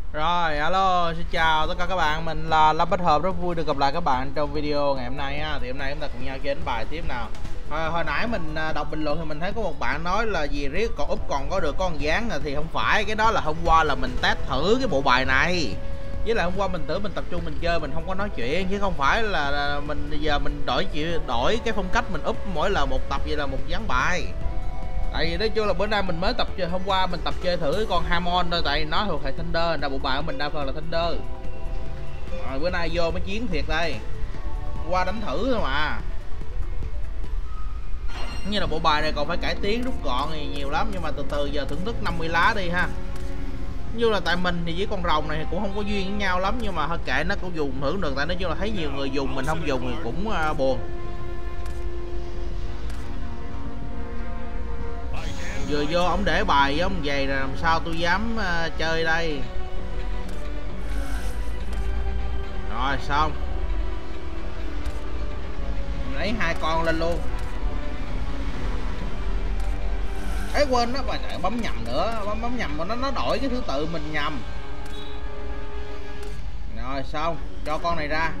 Rồi, alo, xin chào tất cả các bạn, mình là Lâm Bách Hợp, rất vui được gặp lại các bạn trong video ngày hôm nay ha. Thì hôm nay chúng ta cùng nhau chơi đánh bài tiếp nào. Hồi nãy mình đọc bình luận thì mình thấy có một bạn nói là gì riết còn úp còn có được con dáng thì không phải, cái đó là hôm qua là mình test thử cái bộ bài này. Với lại hôm qua mình tưởng mình tập trung mình chơi, mình không có nói chuyện, chứ không phải là mình giờ mình đổi cái phong cách mình úp mỗi lần một tập vậy là một dáng bài. Tại vì nói chung là bữa nay mình mới tập chơi, hôm qua mình tập chơi thử con Hamon thôi, tại nó thuộc hệ Thunder, bộ bài của mình đa phần là Thunder. Rồi bữa nay vô mới chiến thiệt đây, qua đánh thử thôi mà. Như là bộ bài này còn phải cải tiến rút gọn thì nhiều lắm, nhưng mà từ từ giờ thưởng thức 50 lá đi ha. Như là tại mình thì với con rồng này thì cũng không có duyên với nhau lắm, nhưng mà thôi kệ, nó cũng dùng thử được, tại nói chung là thấy nhiều người dùng mình không dùng thì cũng buồn. Vừa vô ổng để bài với ông vậy là làm sao tôi dám chơi đây. Rồi xong, mình lấy 2 con lên luôn. Ấy quên đó, bà trời, bấm nhầm nữa, bấm nhầm mà nó đổi cái thứ tự mình nhầm. Rồi xong, cho con này ra.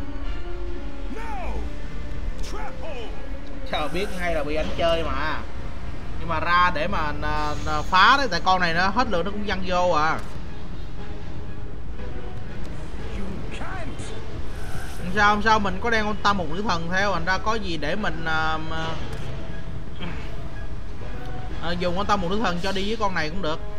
Chờ biết ngay là bị đánh chơi mà. Nhưng mà ra để mà phá đấy, tại con này nó hết lượng nó cũng văng vô à. Không sao mình có đeo con tâm một nữ thần theo, thành ra có gì để mình dùng con tâm một nữ thần cho đi với con này cũng được.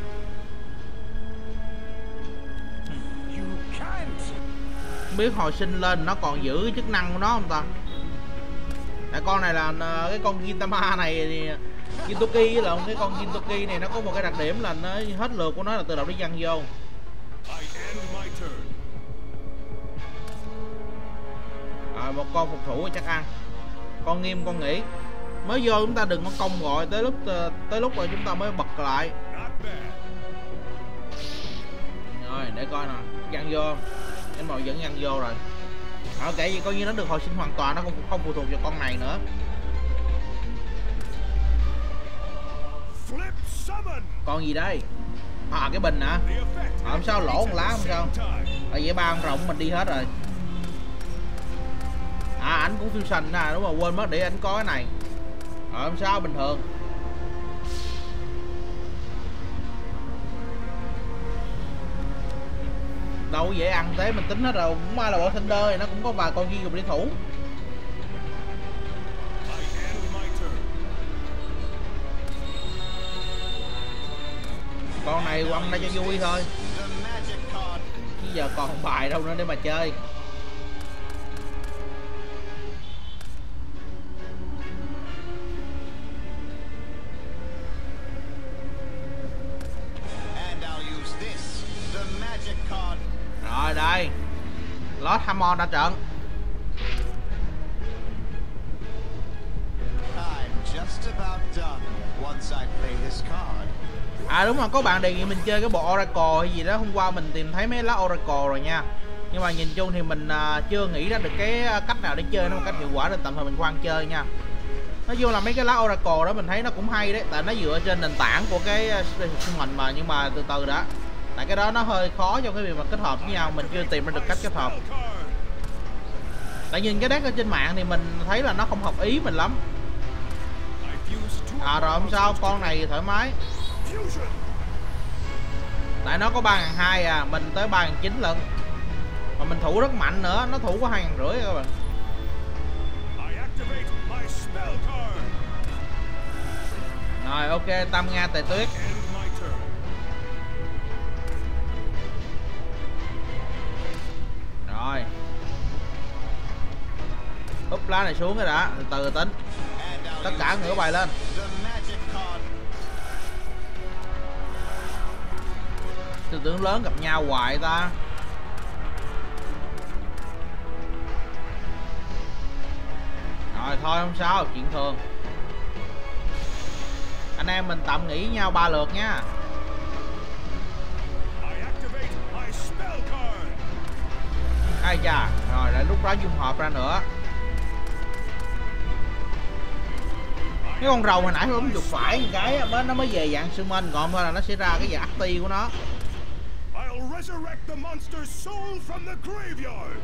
Không biết hồi sinh lên nó còn giữ cái chức năng của nó không ta. Tại con này là cái con Gintama này thì Gintoki là cái con Gintoki này nó có một cái đặc điểm là nó hết lượt của nó là tự động nó văng vô. Một con phục thủ chắc ăn. Con nghiêm con nghỉ. Mới vô chúng ta đừng có công gọi tới lúc rồi chúng ta mới bật lại. Rồi để coi nè, văng vô. Anh màu vẫn văng vô rồi. Ok, vậy coi như nó được hồi sinh hoàn toàn, nó không phụ thuộc vào con này nữa. Con gì đây? Cái bình hả? Không sao, lỗ một lá không sao. Vậy ba con rồng mình đi hết rồi. Ảnh cũng fusion nè, đúng rồi, quên mất để ảnh có cái này. Không sao, bình thường. Đâu dễ ăn thế, mình tính hết rồi, cũng may là bộ Thunder thì nó cũng có vài con duy dùng để thủ. Con này quăng ra cho vui thôi, chứ giờ còn bài đâu nữa để mà chơi. Rồi đây, Lord Hamon ra trận. Đúng rồi, có bạn đề nghị mình chơi cái bộ Oracle hay gì đó, hôm qua mình tìm thấy mấy lá Oracle rồi nha. Nhưng mà nhìn chung thì mình chưa nghĩ ra được cái cách nào để chơi nó một cách hiệu quả, nên tạm thời mình khoan chơi nha. Nói chung là mấy cái lá Oracle đó mình thấy nó cũng hay đấy, tại nó dựa trên nền tảng của cái sinh mệnh mà, nhưng mà từ từ đã. Tại cái đó nó hơi khó trong cái việc mà kết hợp với nhau, mình chưa tìm ra được cách kết hợp. Tại nhìn cái deck ở trên mạng thì mình thấy là nó không hợp ý mình lắm. Rồi không sao, con này thoải mái. Tại nó có 3.200 à, mình tới 3.900 lần. Mà mình thủ rất mạnh nữa, nó thủ có 2.500 các bạn. Rồi ok, Tam Nga Tài Tuyết. Rồi úp lá này xuống cái đã, từ từ tính. Tất cả ngửa bài lên. Tư tưởng lớn gặp nhau hoài ta. Rồi thôi không sao, chuyện thường. Anh em mình tạm nghỉ nhau 3 lượt nha. Ai chà, rồi lại lúc đó dung hợp ra nữa. Cái con rồng hồi nãy bấm chuột phải một cái nó mới về dạng sư minh, còn thôi là nó sẽ ra cái dạng acti của nó. resurrect the monster's soul from the graveyard.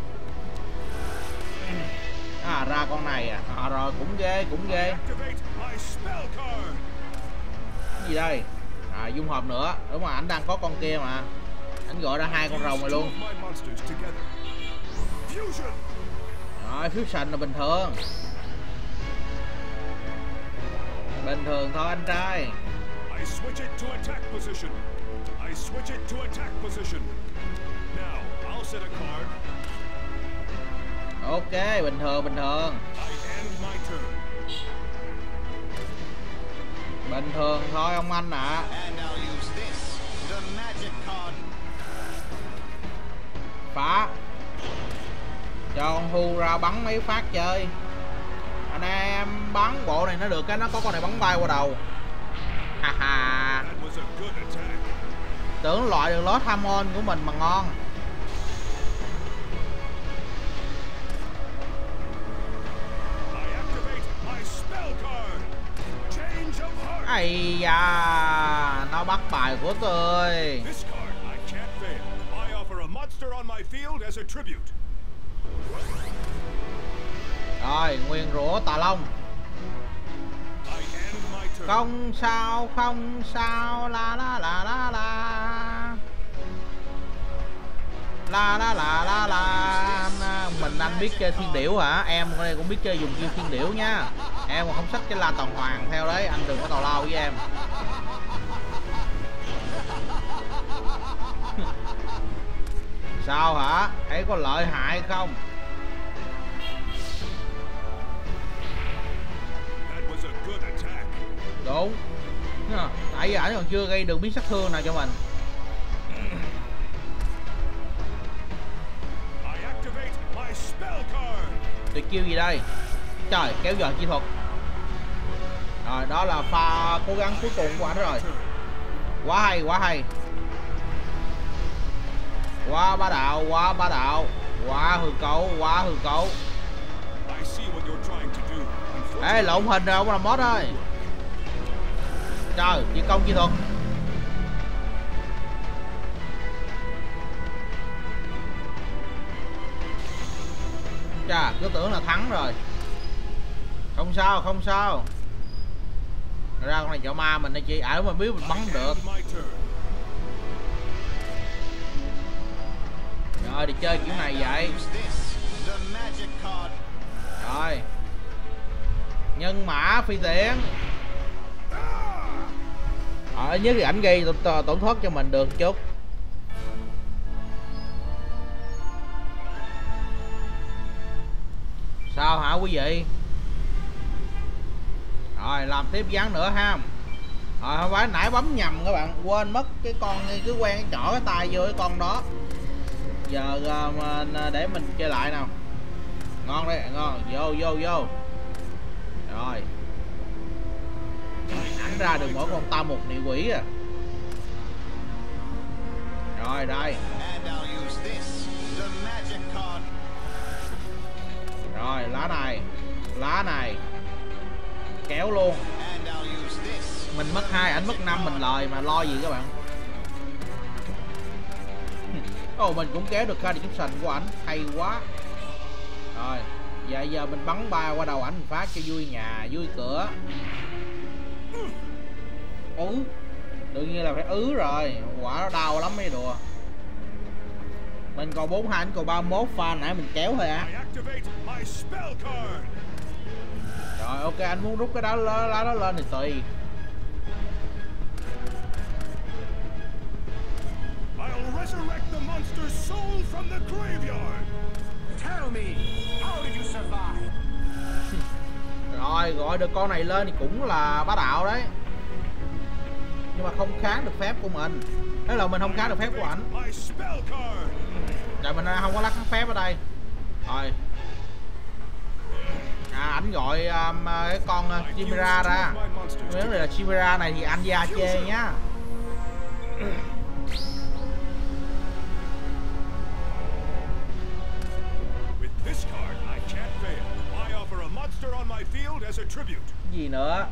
À ra con này à, rồi cũng ghê Activate my spell card. Cái gì đây? À dung hợp nữa, đúng mà anh đang có con kia mà, anh gọi ra hai con rồng này luôn. Rồi fusion là bình thường thôi anh trai. I switch it to attack position. I switch it to attack position. Now I'll set a card. Ok, bình thường. I end my turn. Bình thường thôi ông anh ạ. And I'll use this, the magic card. Phá. Cho con Hu ra bắn mấy phát chơi. Anh em bắn bộ này nó được cái nó có con này bắn bay qua đầu. Haha. That was a good attack. Tưởng loại được lót Hamon của mình mà ngon. I activate my spell card. Change of heart. Ây da, nó bắt bài của tôi. This card I can't fail. I offer a monster on my field as a tribute. Rồi, nguyên rủa tà long. I end my turn. Không sao, la la la la la. La la la la la. Mình anh biết chơi thiên điểu hả? Em con này cũng biết chơi dùng chiêu thiên điểu nha. Em mà không xách cái la toàn hoàng theo đấy, anh đừng có tào lao với em. Sao hả? Thấy có lợi hại không? That was a good attack. Đúng. Tại vì ảnh còn chưa gây được biến sát thương nào cho mình. I activate my spell card. Tuyệt chiêu gì đây? Trời, kéo dần chi thuật. Rồi, đó là pha cố gắng cuối cùng của ảnh rồi. Quá hay. Quá bá đạo. Quá hư cấu. I see what you're trying to do. Ê, lộn hình rồi ông làm mod ơi. Trời, chỉ công chi thuật. Chà, cứ tưởng là thắng rồi. Không sao. Ra con này chợ ma mình đây chị, ở mà biết mình bắn được. Rồi đi chơi kiểu này vậy. Rồi. Nhân mã phi tiễn. Ở nhất thì ảnh gây tổn thất cho mình được chút. Sao hả quý vị? Rồi làm tiếp ván nữa ha. Rồi không phải nãy bấm nhầm các bạn, quên mất cái con cứ quen cái chỏ cái tay vô cái con đó. Giờ để mình chơi lại nào. Ngon đấy, ngon. Vô. Rồi. Ảnh ra được mỗi con tao một nị quỷ à. Rồi đây. Rồi lá này. Kéo luôn. Mình mất 2, ảnh mất 5, mình lời mà lo gì các bạn. Ồ, mình cũng kéo được card description của ảnh, hay quá. Rồi, vậy giờ mình bắn ba qua đầu ảnh, mình phát cho vui nhà, vui cửa. Đương nhiên là phải rồi, quả nó đau lắm mấy đùa. Mình còn 42, ảnh còn 31, pha nãy mình kéo thôi á. Rồi ok, anh muốn rút cái đó lá đó lên thì tùy. I'll resurrect the monster's soul from the graveyard. Tell me, how did you survive? Rồi gọi được con này lên thì cũng là bá đạo đấy. Nhưng mà không kháng được phép của mình. Thế là mình không kháng được phép của ảnh. Tại mình không có lắc phép ở đây. Rồi. Ảnh gọi cái con Chimera ra. Nếu là Chimera này thì anh ra chê nhá. Gì nữa?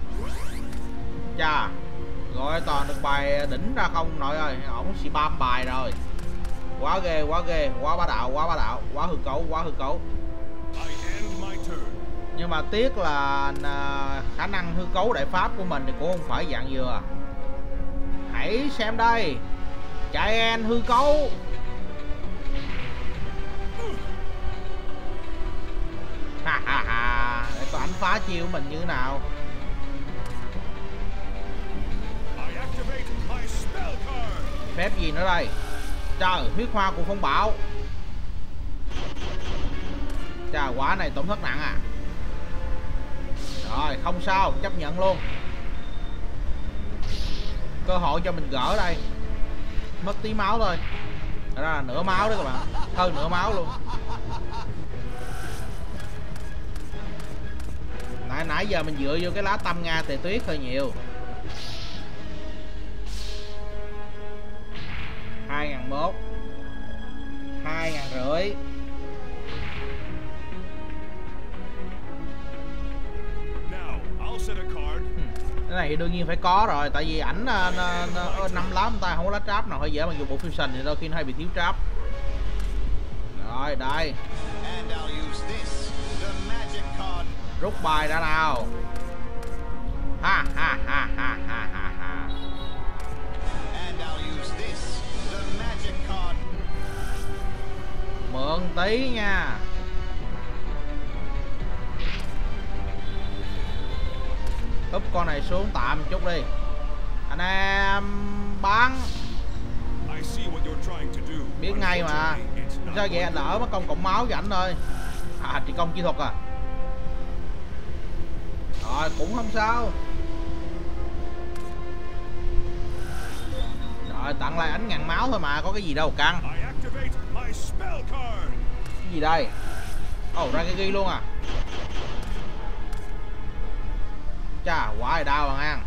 Chà, gọi toàn được bài đỉnh ra không nội ơi, ổng spam bài rồi. Quá ghê, quá ghê, quá bá đạo, quá bá đạo, quá hư cấu, quá hư cấu. I end my turn. Nhưng mà tiếc là khả năng hư cấu đại pháp của mình thì cũng không phải dạng vừa. Hãy xem đây, Giant hư cấu. Ha ha ha, để coi ảnh phá chiêu của mình như thế nào. I activate my spell card. Phép gì nữa đây? Trời, huyết hoa của phong bạo. Trời, quả này tổn thất nặng à. Rồi, không sao, chấp nhận luôn. Cơ hội cho mình gỡ đây. Mất tí máu thôi. Đó là nửa máu đấy các bạn. Hơn nửa máu luôn. Nãy giờ mình dựa vô cái lá tâm Nga Tề Tuyết hơi nhiều. 2001, 2500. Now, I'll set a card. Cái này thì đương nhiên phải có rồi, tại vì ảnh năm lá ta không có lá trap nào hơi dễ bằng dùng bộ fusion thì đôi khi nó hay bị thiếu trap. Rồi đây. And I'll use this, the magic card. Rút bài ra nào. Ha ha ha ha ha ha ha. And I'll use this, the magic card. Mượn tí nha. Úp con này xuống tạm chút đi. Anh em bắn. I see what you're trying to do. Biết ngay mà. Unfortunately, it's not Sao vậy, going to lỡ mất công cộng máu cho ảnh thôi. À, thì công kỹ thuật à. Rồi, cũng không sao. Rồi, tặng lại ảnh 1000 máu thôi mà, có cái gì đâu căng. I activate my spell card. Cái gì đây? Ồ, ra cái ghi luôn à. Chà, quả này đau bạn ăn.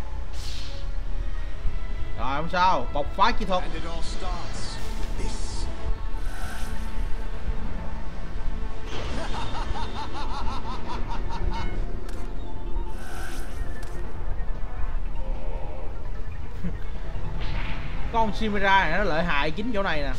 Rồi, không sao, bộc phá kỹ thuật. And it all starts with this. Con Chimera này nó lợi hại chính chỗ này nè.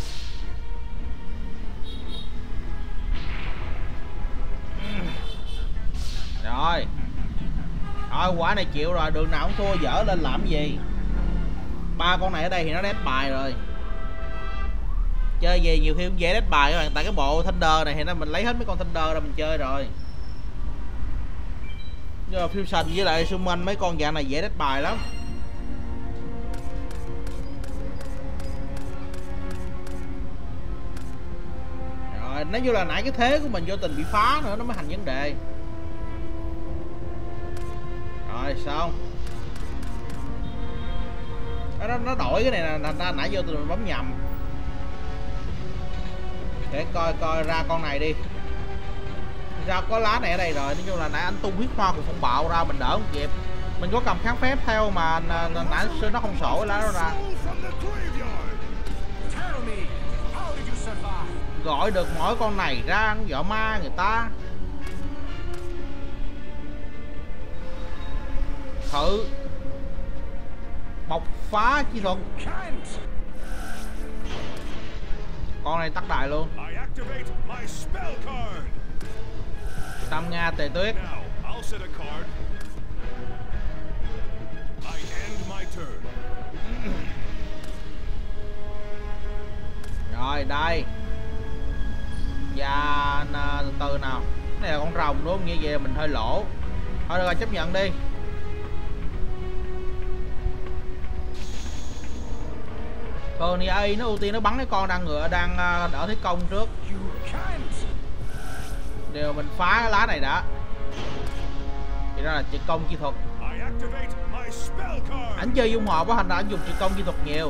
Rồi. Rồi, quả này chịu rồi, đường nào cũng thua, dở lên làm cái gì. Ba con này ở đây thì nó đét bài rồi. Chơi về nhiều khi cũng dễ đét bài các bạn, tại cái bộ Thunder này thì mình lấy hết mấy con Thunder ra mình chơi rồi. Nhưng mà Fusion với lại Summon mấy con dạng này dễ đét bài lắm. Rồi, nếu như là nãy cái thế của mình vô tình bị phá nữa nó mới thành vấn đề. Rồi xong. Nó đổi cái này là thành ra nãy vô tình mình bấm nhầm. Để coi ra con này đi. Ra có lá này ở đây rồi, nói chung là nãy anh tung huyết hoa của phong bạo ra mình đỡ không kịp. Mình có cầm kháng phép theo mà nãy xưa nó không sổ cái lá đó ra. From the graveyard. Tell me, how did you survive? Gọi được mỗi con này ra vợ ma người ta. Thử bộc phá chi thuật. Can't. Con này tắt đài luôn. I activate my spell card. Tâm Nga Tề Tuyết. Now, I'll set a card. I end my turn. Rồi đây. Và từ từ nào. Cái này là con rồng đúng không? Như vậy mình hơi lỗ. Thôi được rồi, chấp nhận đi. Thường thì A nó ưu tiên nó bắn cái con đang ngựa đang đỡ thế công trước. You can't. Đều mình phá cái lá này đã. Thì ra là trực công chi thuật. I activate my spell card. Ảnh chơi dung hợp á, thành ra ảnh dùng trực công chi thuật nhiều.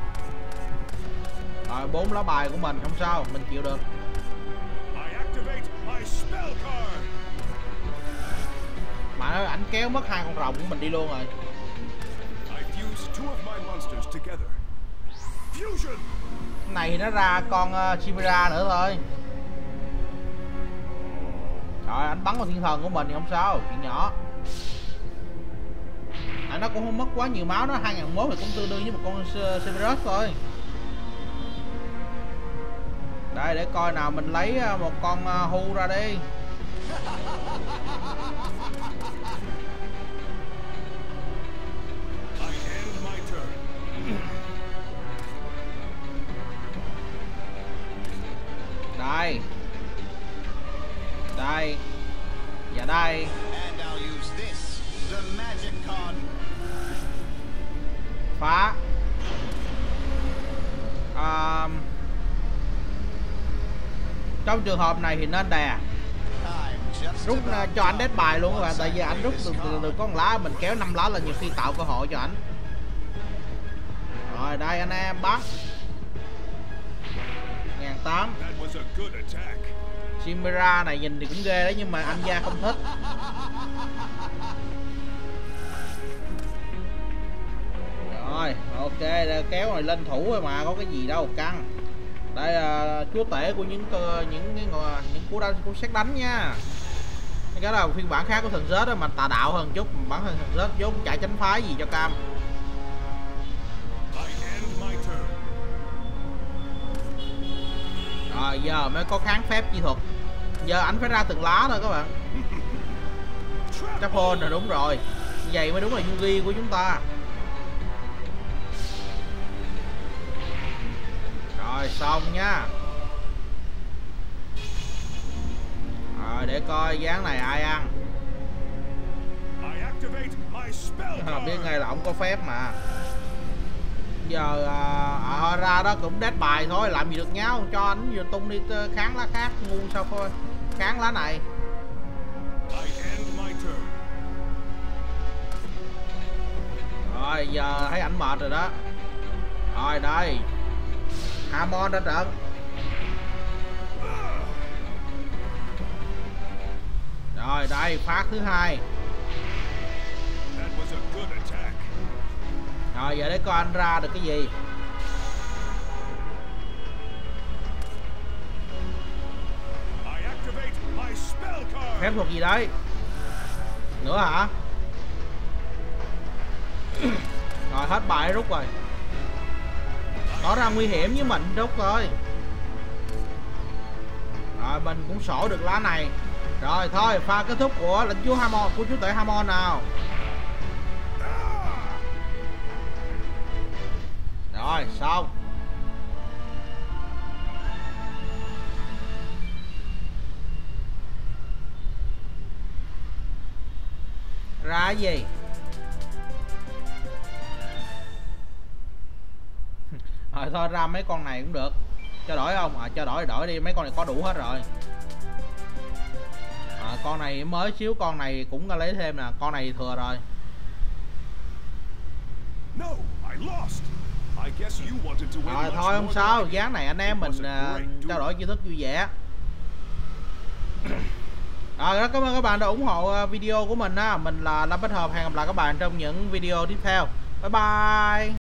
Rồi 4 lá bài của mình không sao, mình chịu được. I activate my spell card. Mà nói ảnh kéo mất 2 con rồng của mình đi luôn rồi. I fuse two of my monsters together. Fusion. Cái này thì nó ra con Chimera nữa thôi. Rồi anh bắn vào thiên thần của mình thì không sao, chuyện nhỏ. Nó cũng không mất quá nhiều máu, nó 2001 thì cũng tương đương với một con Severus thôi. Rồi để coi nào, mình lấy một con hu ra đi. Đây. Đây. Và đây. And I'll use this, the magic card. Phá. Trong trường hợp này thì nên đè. Rút cho anh dead bài luôn các bạn, tại vì anh rút từ con lá, mình kéo 5 lá là nhiều khi tạo cơ hội cho ảnh. Rồi đây anh em bắn 1800. Chimera này nhìn thì cũng ghê đấy, nhưng mà anh Gia không thích. Rồi ok, kéo này lên thủ rồi mà, có cái gì đâu căng. Đây là chúa tể của những cú xét đánh nha. Cái đó là phiên bản khác của thần rết đó, mà tà đạo hơn chút. Bản thân thần rết vốn chạy tránh phái gì cho cam. Rồi giờ mới có kháng phép chi thuật. Giờ ảnh phải ra từng lá thôi các bạn. Chắc hôn là đúng rồi. Vậy mới đúng là Yugi của chúng ta. Rồi xong nha. Rồi để coi dáng này ai ăn. Biết ngay là ông có phép mà. Giờ ra đó cũng dead bài thôi, làm gì được nhau. Cho anh vừa tung đi kháng lá khác, ngu sao thôi. Kháng lá này. Rồi giờ thấy ảnh mệt rồi đó. Rồi đây Hamon ra trận. Rồi đây phát thứ hai. Rồi giờ để coi anh ra được cái gì. Phép thuật gì đấy nữa hả? Rồi hết bài rút rồi. Tỏ ra nguy hiểm với mình rút rồi. Rồi mình cũng sổ được lá này. Rồi thôi pha kết thúc của lệnh chúa Hamon, của chúa tể Hamon nào. Rồi xong. Ra cái gì? Rồi thôi ra mấy con này cũng được. Cho đổi không? Cho đổi đi, mấy con này có đủ hết rồi. Con này mới xíu, con này cũng lấy thêm nè, con này thừa rồi. Rồi thôi không sao, dáng này anh em mình trao đổi chiêu thức vui vẻ. Rồi đó, cảm ơn các bạn đã ủng hộ video của mình á. Mình là Lâm Bách Hợp, hẹn gặp lại các bạn trong những video tiếp theo. Bye bye.